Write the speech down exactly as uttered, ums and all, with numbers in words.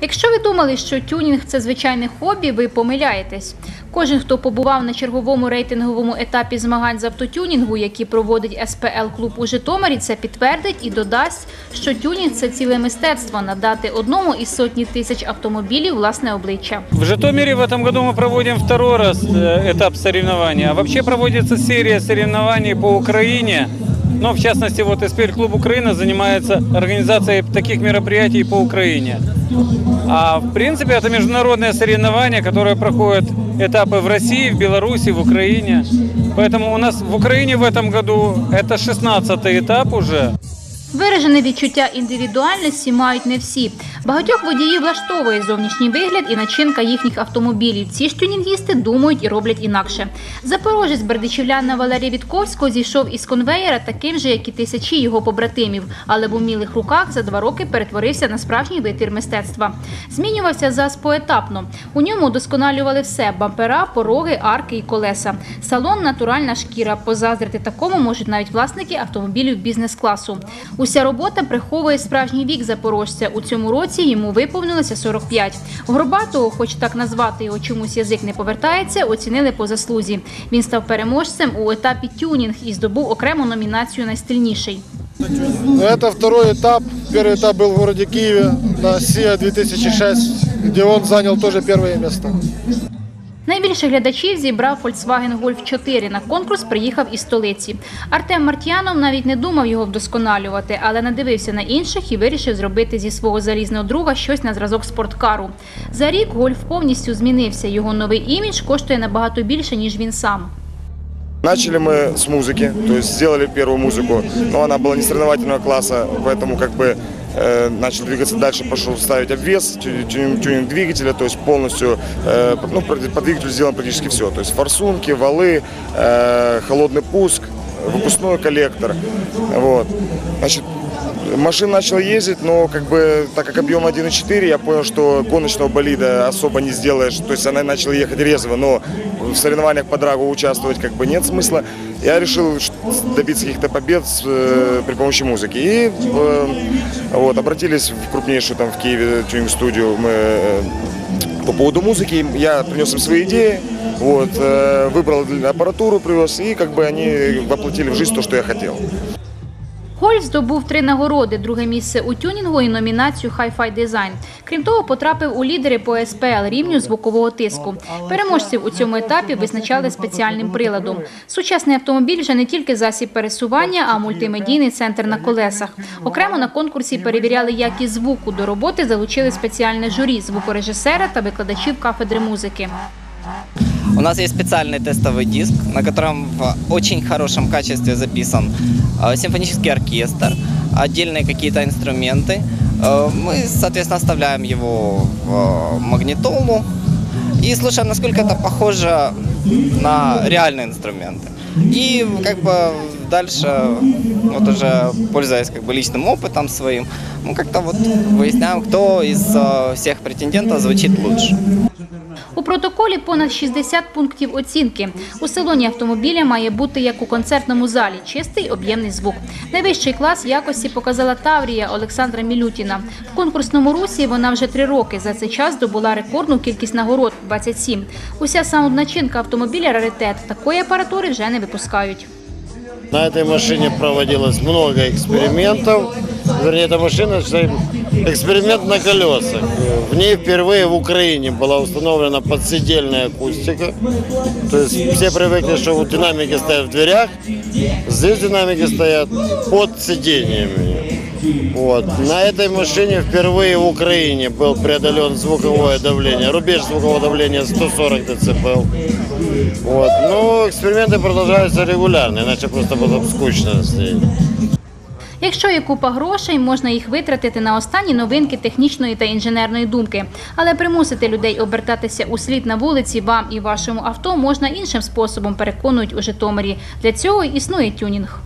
Якщо ви думали, що тюнінг – це звичайне хобі, ви помиляєтесь. Кожен, хто побував на черговому рейтинговому етапі змагань з автотюнінгу, які проводить ес пе ел-клуб у Житомирі, це підтвердить і додасть, що тюнінг – це ціле мистецтво – надати одному із сотні тисяч автомобілів власне обличчя. В Житомире в этом году мы проводим второй раз этап соревнований. А вообще проводится серия соревнований по Украине. Но в частности, вот эс пе эл-клуб Украина занимается организацией таких мероприятий по Украине. А в принципе это международное соревнование, которое проходит этапы в России, в Беларуси, в Украине. Поэтому у нас в Украине в этом году это шестнадцатый этап уже. Виражене відчуття індивідуальності мають не всі. Багатьох водіїв влаштовує зовнішній вигляд і начинка їхніх автомобілів. Ці ж тюнінгісти думають і роблять інакше. Запорожець бердичівлянина Валерія Вітковського зійшов із конвеєра таким же, як і тисячі його побратимів, але в умілих руках за два роки перетворився на справжній витвір мистецтва. Змінювався ЗАЗ поетапно. У ньому удосконалювали все – бампера, пороги, арки і колеса. Салон – натуральна шкіра. Позаздрити такому можуть навіть власники автомобілів бізнес-класу. Уся робота приховує справжній вік запорожця. У цьому році йому виповнилося сорок п'ять. Горбатого, хоч так назвати його чомусь язик не повертається, оцінили по заслузі. Він став переможцем у етапі тюнінг і здобув окрему номінацію «Найстильніший». Это второй этап. Первый этап был в городе Киеве на СИА две тысячи шесть, где он занял тоже первое место. Найбільше глядачів зібрав Volkswagen Golf чотири. На конкурс приїхав із столиці. Артем Мартьянов навіть не думав його вдосконалювати, але надивився на інших і вирішив зробити зі свого залізного друга щось на зразок спорткару. За рік Golf повністю змінився. Його новий імідж коштує набагато більше, ніж він сам. Начали мы с музыки, то есть сделали первую музыку, но она была не соревновательного класса, поэтому как бы э, начал двигаться дальше, пошел ставить обвес, тюнинг, тюнинг двигателя, то есть полностью, э, ну, по двигателю сделано практически все, то есть форсунки, валы, э, холодный пуск, выпускной коллектор, вот, значит. Машина начала ездить, но как бы, так как объем один и четыре, я понял, что гоночного болида особо не сделаешь. То есть она начала ехать резво, но в соревнованиях по драгу участвовать как бы нет смысла. Я решил добиться каких-то побед э, при помощи музыки. И э, вот, обратились в крупнейшую там в Киеве тюнинг-студию мы, э, по поводу музыки. Я принес им свои идеи, вот, э, выбрал аппаратуру, привез, и как бы они воплотили в жизнь то, что я хотел. Гольф здобув три нагороди – друге місце у тюнінгу і номінацію «Hi-Fi Design». Крім того, потрапив у лідери по ес пе ел рівню звукового тиску. Переможців у цьому етапі визначали спеціальним приладом. Сучасний автомобіль вже не тільки засіб пересування, а мультимедійний центр на колесах. Окремо на конкурсі перевіряли якість звуку. До роботи залучили спеціальне журі – звукорежисера та викладачів кафедри музики. У нас есть специальный тестовый диск, на котором в очень хорошем качестве записан симфонический оркестр, отдельные какие-то инструменты. Мы, соответственно, вставляем его в магнитолу и слушаем, насколько это похоже на реальные инструменты. И как бы дальше, вот уже пользуясь как бы личным опытом своим, мы как-то вот выясняем, кто из всех претендентов звучит лучше. У протоколі понад шістдесят пунктів оцінки. У салоні автомобіля має бути, як у концертному залі, чистий об'ємний звук. Найвищий клас якості показала Таврія Олександра Мілютіна. В конкурсному русі вона вже три роки. За цей час здобула рекордну кількість нагород – двадцять сім. Уся саунд-начинка автомобіля – раритет. Такої апаратури вже не випускають. На этой машине проводилось много экспериментов. Вернее, эта машина – эксперимент на колесах. В ней впервые в Украине была установлена подседельная акустика. То есть все привыкли, что вот динамики стоят в дверях, здесь динамики стоят под сиденьями. Вот. На этой машине впервые в Украине был преодолен звуковое давление, рубеж звукового давления сто сорок децибел. Вот. Но эксперименты продолжаются регулярно, иначе просто было бы скучно сидеть. Якщо є купа грошей, можна їх витратити на останні новинки технічної та інженерної думки. Але примусити людей обертатися у слід на вулиці вам і вашому авто можна іншим способом, переконують у Житомирі. Для цього існує тюнінг.